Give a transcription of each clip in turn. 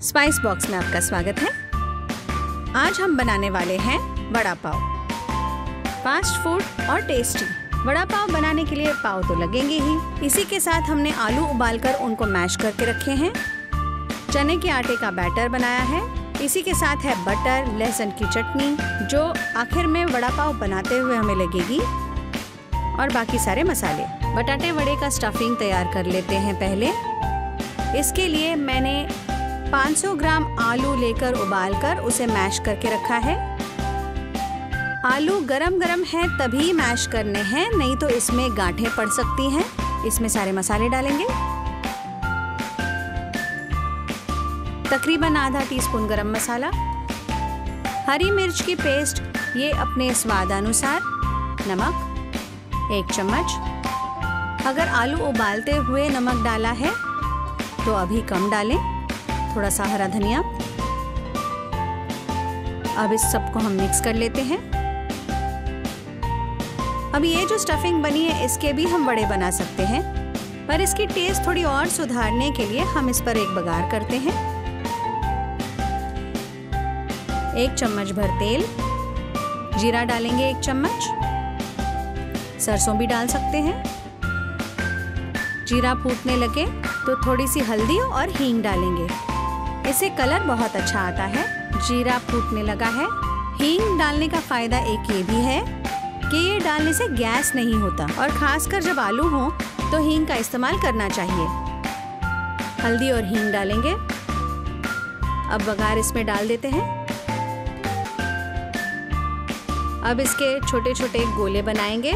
Spice box में आपका स्वागत है। आज हम बनाने वाले हैं वड़ा पाव। फास्ट फूड और टेस्टी वड़ा पाव बनाने के लिए पाव तो लगेंगे ही। इसी के साथ हमने आलू उबालकर उनको मैश करके रखे हैं। चने के आटे का बैटर बनाया है। इसी के साथ है बटर, लहसुन की चटनी जो आखिर में वड़ा पाव बनाते हुए हमें लगेगी, और बाकी सारे मसाले। बटाटे वड़े का स्टफिंग तैयार कर लेते हैं पहले। इसके लिए मैंने 500 ग्राम आलू लेकर उबालकर उसे मैश करके रखा है। आलू गरम गरम है तभी मैश करने हैं, नहीं तो इसमें गांठें पड़ सकती हैं। इसमें सारे मसाले डालेंगे। तकरीबन आधा टीस्पून गरम मसाला, हरी मिर्च की पेस्ट ये अपने स्वाद अनुसार, नमक 1 चम्मच। अगर आलू उबालते हुए नमक डाला है तो अभी कम डालें। थोड़ा सा हरा धनिया। अब इस सबको हम मिक्स कर लेते हैं। अब ये जो स्टफिंग बनी है इसके भी हम वड़े बना सकते हैं, पर इसकी टेस्ट थोड़ी और सुधारने के लिए हम इस पर एक बघार करते हैं। 1 चम्मच भर तेल, जीरा डालेंगे 1 चम्मच, सरसों भी डाल सकते हैं। जीरा फूटने लगे तो थोड़ी सी हल्दी और हींग डालेंगे, इससे कलर बहुत अच्छा आता है। जीरा फूटने लगा है। हींग डालने का फायदा एक ये भी है कि ये डालने से गैस नहीं होता, और खासकर जब आलू हो तो हींग का इस्तेमाल करना चाहिए। हल्दी और हींग डालेंगे। अब बघार इसमें डाल देते हैं। अब इसके छोटे छोटे गोले बनाएंगे।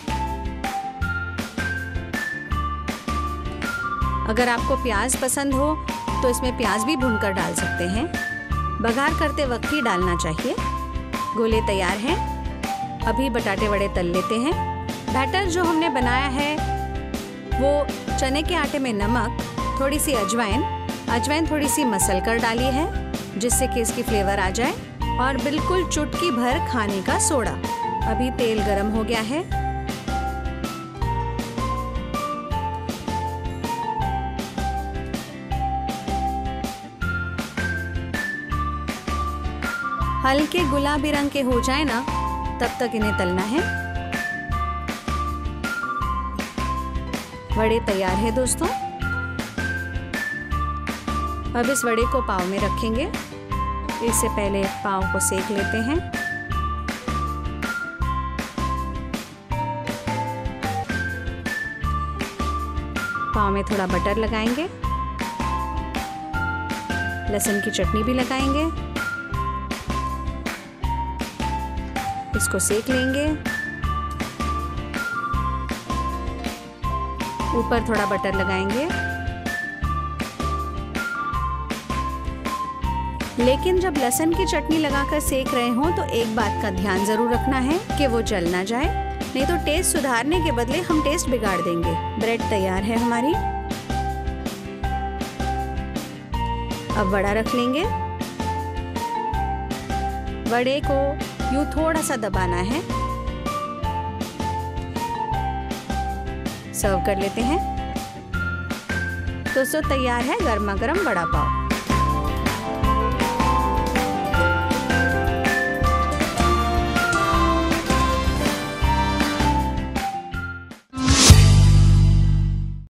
अगर आपको प्याज पसंद हो तो इसमें प्याज भी भूनकर डाल सकते हैं। बघार करते वक्त ही डालना चाहिए। गोले तैयार हैं। अभी बटाटे वड़े तल लेते हैं। बैटर जो हमने बनाया है वो चने के आटे में नमक, थोड़ी सी अजवाइन थोड़ी सी मसल कर डाली है जिससे कि इसकी फ्लेवर आ जाए, और बिल्कुल चुटकी भर खाने का सोडा। अभी तेल गरम हो गया है। हल्के गुलाबी रंग के हो जाए ना, तब तक इन्हें तलना है। वड़े तैयार है दोस्तों। अब इस वड़े को पाव में रखेंगे। इससे पहले पाव को सेक लेते हैं। पाव में थोड़ा बटर लगाएंगे, लहसुन की चटनी भी लगाएंगे। इसको सेक लेंगे। ऊपर थोड़ा बटर लगाएंगे। लेकिन जब लहसुन की चटनी लगाकर सेक रहे हों तो एक बात का ध्यान जरूर रखना है कि वो जल ना जाए, नहीं तो टेस्ट सुधारने के बदले हम टेस्ट बिगाड़ देंगे। ब्रेड तैयार है हमारी। अब वड़ा रख लेंगे। वड़े को यूं थोड़ा सा दबाना है। सर्व कर लेते हैं। दोस्तों तैयार है गर्मा गर्म वड़ा पाव।